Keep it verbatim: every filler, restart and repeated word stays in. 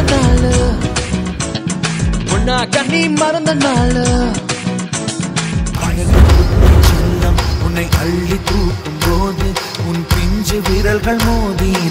நாள் உன்னா கண்ணி மறந்த நாள் செல்லம் உன்னை அள்ளி தூக்கும் போது உன் பிஞ்சு விரல்கள் மோதி